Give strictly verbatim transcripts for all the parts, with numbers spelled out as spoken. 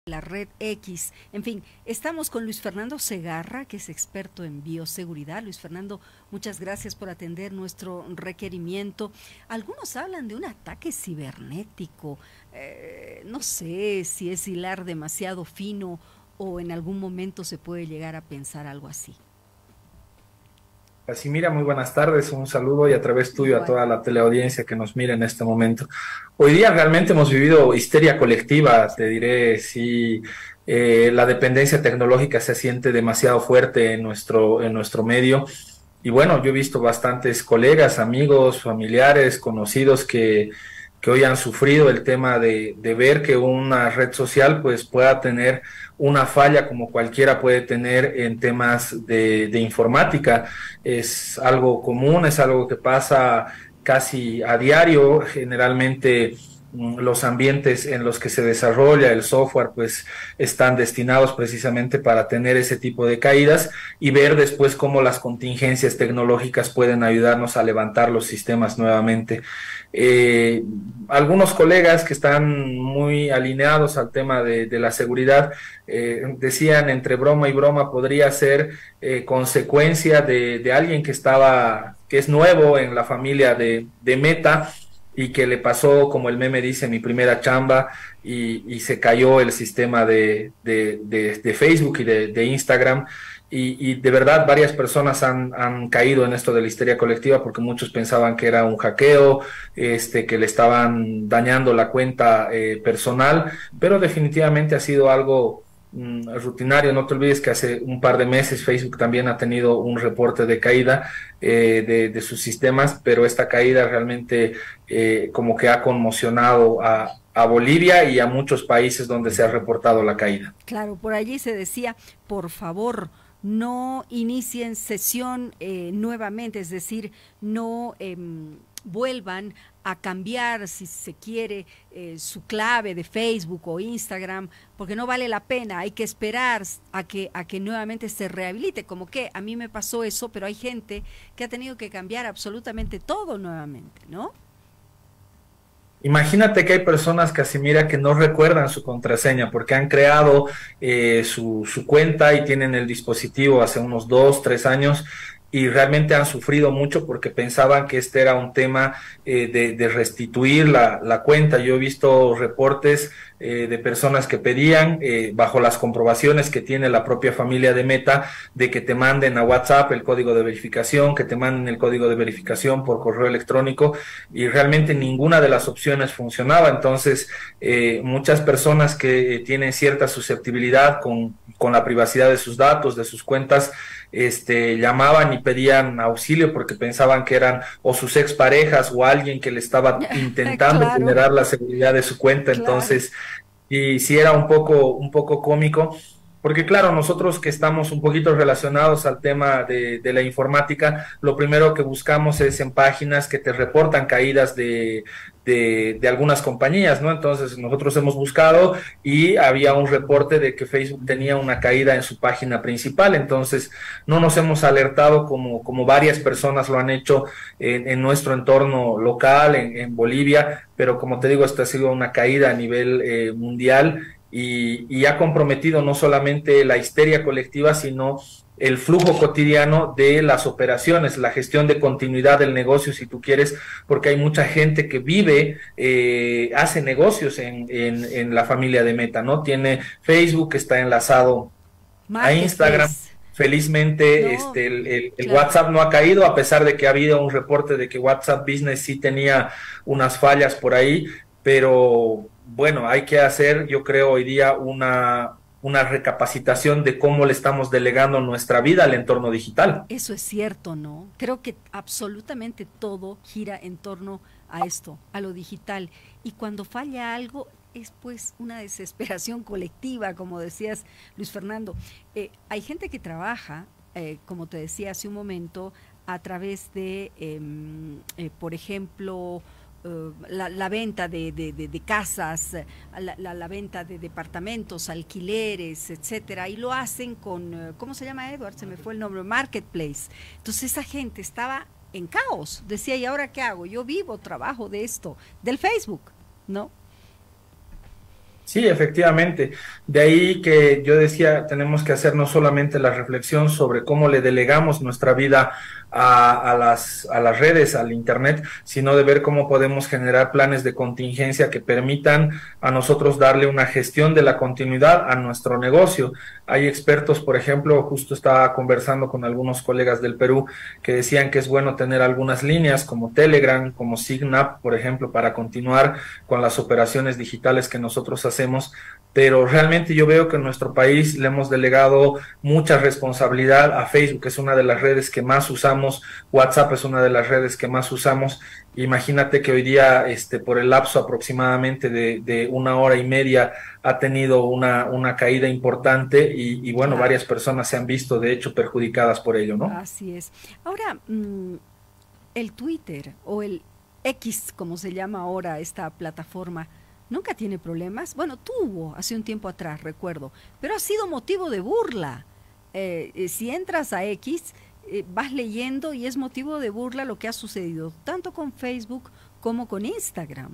la red X. En fin, estamos con Luis Fernando Segarra, que es experto en bioseguridad. Luis Fernando, muchas gracias por atender nuestro requerimiento. Algunos hablan de un ataque cibernético. Eh, no sé si es hilar demasiado fino o en algún momento se puede llegar a pensar algo así. Así mira, muy buenas tardes, un saludo y a través tuyo a Igual. toda la teleaudiencia que nos mira en este momento. Hoy día realmente hemos vivido histeria colectiva, te diré, si eh, la dependencia tecnológica se siente demasiado fuerte en nuestro, en nuestro medio. Y bueno, yo he visto bastantes colegas, amigos, familiares, conocidos que, que hoy han sufrido el tema de, de ver que una red social pues pueda tener una falla como cualquiera puede tener en temas de, de informática. Es algo común, es algo que pasa casi a diario. Generalmente mm, los ambientes en los que se desarrolla el software pues están destinados precisamente para tener ese tipo de caídas y ver después cómo las contingencias tecnológicas pueden ayudarnos a levantar los sistemas nuevamente. Eh, Algunos colegas que están muy alineados al tema de, de la seguridad eh, decían entre broma y broma podría ser eh, consecuencia de, de, alguien que estaba, que es nuevo en la familia de, de Meta y que le pasó, como el meme dice, mi primera chamba y, y se cayó el sistema de, de, de, de Facebook y de, de Instagram. Y, y, de verdad varias personas han, han, caído en esto de la histeria colectiva porque muchos pensaban que era un hackeo, este, que le estaban dañando la cuenta eh, personal, pero definitivamente ha sido algo mm, rutinario. No te olvides que hace un par de meses Facebook también ha tenido un reporte de caída eh, de, de, sus sistemas, pero esta caída realmente eh, como que ha conmocionado a, a Bolivia y a muchos países donde se ha reportado la caída. Claro, por allí se decía, por favor, no inicien sesión eh, nuevamente, es decir, no eh, vuelvan a cambiar, si se quiere, eh, su clave de Facebook o Instagram, porque no vale la pena, hay que esperar a que, a que nuevamente se rehabilite, como que a mí me pasó eso, pero hay gente que ha tenido que cambiar absolutamente todo nuevamente, ¿no? Imagínate que hay personas, Casimira, que no recuerdan su contraseña porque han creado eh, su, su cuenta y tienen el dispositivo hace unos dos, tres años y realmente han sufrido mucho porque pensaban que este era un tema eh, de, de restituir la, la cuenta. Yo he visto reportes eh, de personas que pedían, eh, bajo las comprobaciones que tiene la propia familia de Meta, de que te manden a WhatsApp el código de verificación, que te manden el código de verificación por correo electrónico y realmente ninguna de las opciones funcionaba. Entonces, eh, muchas personas que eh, tienen cierta susceptibilidad con, con la privacidad de sus datos, de sus cuentas, este, llamaban y pedían auxilio porque pensaban que eran o sus exparejas o alguien que le estaba intentando Claro, vulnerar la seguridad de su cuenta. claro. Entonces, y sí era un poco, un poco cómico, porque claro, nosotros que estamos un poquito relacionados al tema de, de la informática, lo primero que buscamos es en páginas que te reportan caídas de, de, de algunas compañías, ¿no? Entonces nosotros hemos buscado y había un reporte de que Facebook tenía una caída en su página principal, entonces no nos hemos alertado como, como varias personas lo han hecho en, en nuestro entorno local, en, en Bolivia, pero como te digo, esta ha sido una caída a nivel eh, mundial y, y ha comprometido no solamente la histeria colectiva, sino el flujo cotidiano de las operaciones, la gestión de continuidad del negocio, si tú quieres, porque hay mucha gente que vive, eh, hace negocios en, en, en la familia de Meta, ¿no? Tiene Facebook, está enlazado a Instagram. Marketplace. Felizmente, No, este, el, el, el claro. WhatsApp no ha caído, a pesar de que ha habido un reporte de que WhatsApp Business sí tenía unas fallas por ahí, pero bueno, hay que hacer, yo creo, hoy día una, una recapacitación de cómo le estamos delegando nuestra vida al entorno digital. Eso es cierto, ¿no? Creo que absolutamente todo gira en torno a esto, a lo digital. Y cuando falla algo es pues una desesperación colectiva, como decías, Luis Fernando. Eh, hay gente que trabaja, eh, como te decía hace un momento, a través de, eh, eh, por ejemplo, Uh, la, la, venta de, de, de, de casas, la, la, la, venta de departamentos, alquileres, etcétera, y lo hacen con, uh, ¿cómo se llama, Edward? Se me fue el nombre, Marketplace. Entonces esa gente estaba en caos, decía, ¿y ahora qué hago? Yo vivo, trabajo de esto, del Facebook, ¿no? Sí, efectivamente. De ahí que yo decía, tenemos que hacer no solamente la reflexión sobre cómo le delegamos nuestra vida a, a las, a las redes, al Internet, sino de ver cómo podemos generar planes de contingencia que permitan a nosotros darle una gestión de la continuidad a nuestro negocio. Hay expertos, por ejemplo, justo estaba conversando con algunos colegas del Perú que decían que es bueno tener algunas líneas como Telegram, como Signap, por ejemplo, para continuar con las operaciones digitales que nosotros hacemos, pero realmente yo veo que en nuestro país le hemos delegado mucha responsabilidad a Facebook, que es una de las redes que más usamos, WhatsApp es una de las redes que más usamos. Imagínate que hoy día, este, por el lapso aproximadamente de, de una hora y media, ha tenido una, una caída importante y, y bueno, Claro. varias personas se han visto de hecho perjudicadas por ello, ¿no? Así es. Ahora, mm, el Twitter o el X, como se llama ahora esta plataforma, nunca tiene problemas. Bueno, tuvo hace un tiempo atrás, recuerdo, pero ha sido motivo de burla. Eh, eh, si entras a X, eh, vas leyendo y es motivo de burla lo que ha sucedido, tanto con Facebook como con Instagram.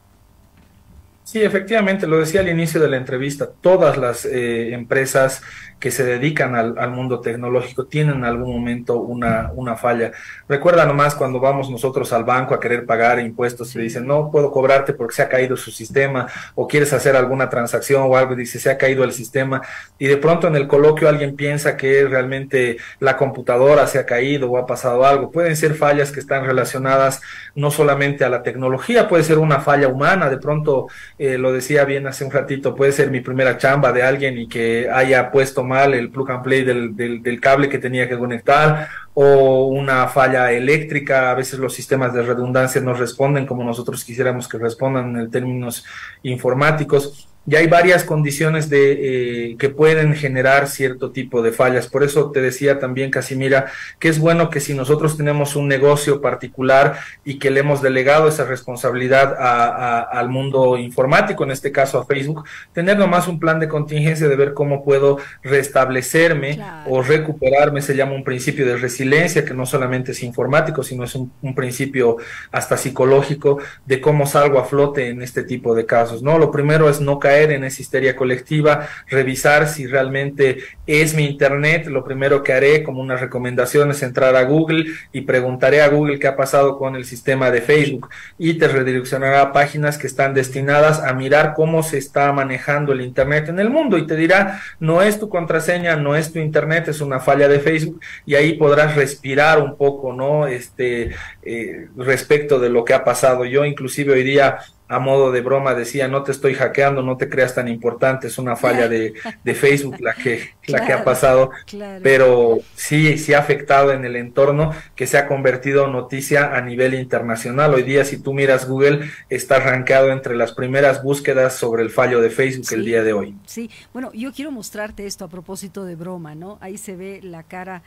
Sí, efectivamente, lo decía al inicio de la entrevista, todas las eh, empresas que se dedican al, al mundo tecnológico tienen en algún momento una, una falla. Recuerda nomás cuando vamos nosotros al banco a querer pagar impuestos y Sí, dicen, no puedo cobrarte porque se ha caído su sistema, o quieres hacer alguna transacción o algo y dice, se ha caído el sistema, y de pronto en el coloquio alguien piensa que realmente la computadora se ha caído o ha pasado algo. Pueden ser fallas que están relacionadas no solamente a la tecnología, puede ser una falla humana, de pronto eh, lo decía bien hace un ratito, puede ser mi primera chamba de alguien y que haya puesto mal el plug and play del, del, del cable que tenía que conectar, o una falla eléctrica. A veces los sistemas de redundancia no responden como nosotros quisiéramos que respondan en términos informáticos. Ya hay varias condiciones de, eh, que pueden generar cierto tipo de fallas. Por eso te decía también, Casimira, que es bueno que si nosotros tenemos un negocio particular y que le hemos delegado esa responsabilidad a, a, al mundo informático, en este caso a Facebook, tener nomás un plan de contingencia de ver cómo puedo restablecerme o claro. recuperarme. Se llama un principio de resiliencia, que no solamente es informático, sino es un, un principio hasta psicológico de cómo salgo a flote en este tipo de casos, ¿no? Lo primero es no caer en esa histeria colectiva, revisar si realmente es mi internet. Lo primero que haré como una recomendación es entrar a Google y preguntaré a Google qué ha pasado con el sistema de Facebook, y te redireccionará a páginas que están destinadas a mirar cómo se está manejando el internet en el mundo y te dirá, no es tu contraseña, no es tu internet, es una falla de Facebook, y ahí podrás respirar un poco, ¿no? Este, eh, respecto de lo que ha pasado. Yo inclusive hoy día a modo de broma decía, no te estoy hackeando, no te creas tan importante, es una falla de, de Facebook la que, la que ha Claro, pasado, claro. pero sí, sí ha afectado en el entorno, que se ha convertido en noticia a nivel internacional. Hoy día, si tú miras Google, está rankeado entre las primeras búsquedas sobre el fallo de Facebook el Sí, día de hoy. sí. Bueno, yo quiero mostrarte esto a propósito de broma, ¿no? Ahí se ve la cara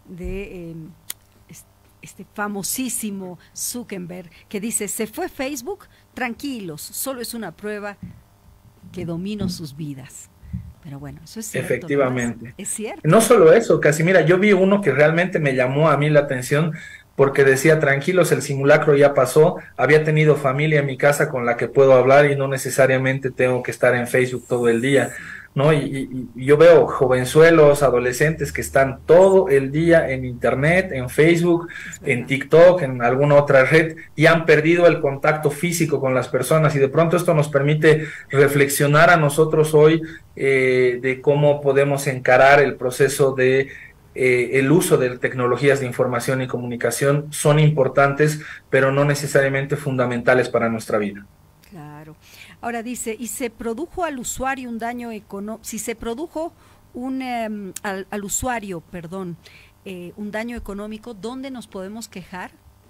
de eh, es- este famosísimo Zuckerberg que dice, se fue Facebook, tranquilos, solo es una prueba que domino sus vidas. Pero bueno, eso es cierto, ¿verdad? Efectivamente. Es cierto. No solo eso, Casimira, yo vi uno que realmente me llamó a mí la atención porque decía, tranquilos, el simulacro ya pasó, había tenido familia en mi casa con la que puedo hablar y no necesariamente tengo que estar en Facebook todo el día, Sí, ¿no? Y, y- y yo veo jovenzuelos, adolescentes que están todo el día en Internet, en Facebook, es en verdad. TikTok, en alguna otra red, y han perdido el contacto físico con las personas, y de pronto esto nos permite reflexionar a nosotros hoy eh, de cómo podemos encarar el proceso de eh, el uso de tecnologías de información y comunicación. Son importantes, pero no necesariamente fundamentales para nuestra vida. Claro. Ahora dice, ¿y se produjo al usuario un daño económico? Si se produjo un, em, al, al usuario, perdón, eh, un daño económico, ¿dónde nos podemos quejar?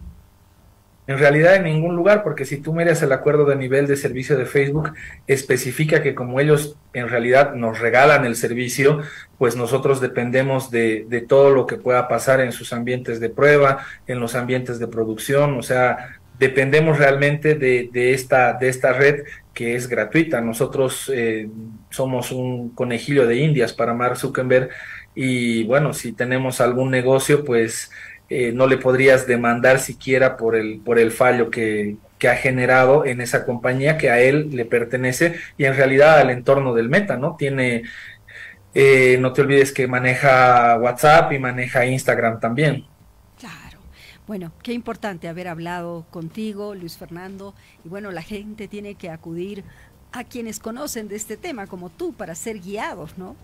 En realidad en ningún lugar, porque si tú miras el acuerdo de nivel de servicio de Facebook, especifica que como ellos en realidad nos regalan el servicio, pues nosotros dependemos de, de todo lo que pueda pasar en sus ambientes de prueba, en los ambientes de producción. O sea, dependemos realmente de, de esta, de esta red que es gratuita. Nosotros eh, somos un conejillo de Indias para Mark Zuckerberg, y bueno, si tenemos algún negocio, pues eh, no le podrías demandar siquiera por el, por el fallo que, que ha generado en esa compañía que a él le pertenece y en realidad al entorno del Meta, ¿no? Tiene, eh, no te olvides que maneja WhatsApp y maneja Instagram también. Claro. Bueno, qué importante haber hablado contigo, Luis Fernando. Y bueno, la gente tiene que acudir a quienes conocen de este tema, como tú, para ser guiados, ¿no?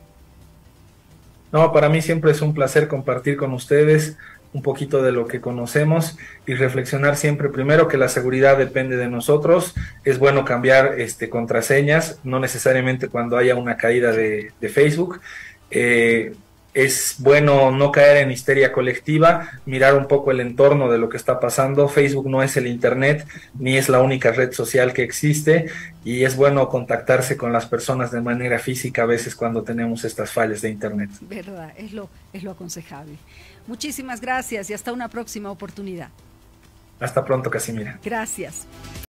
No, para mí siempre es un placer compartir con ustedes un poquito de lo que conocemos y reflexionar siempre primero que la seguridad depende de nosotros. Es bueno cambiar este, contraseñas, no necesariamente cuando haya una caída de, de Facebook. Eh, es bueno no caer en histeria colectiva, mirar un poco el entorno de lo que está pasando. Facebook no es el Internet, ni es la única red social que existe, y es bueno contactarse con las personas de manera física a veces cuando tenemos estas fallas de Internet. Verdad, es lo, es lo aconsejable. Muchísimas gracias y hasta una próxima oportunidad. Hasta pronto, Casimira. Gracias.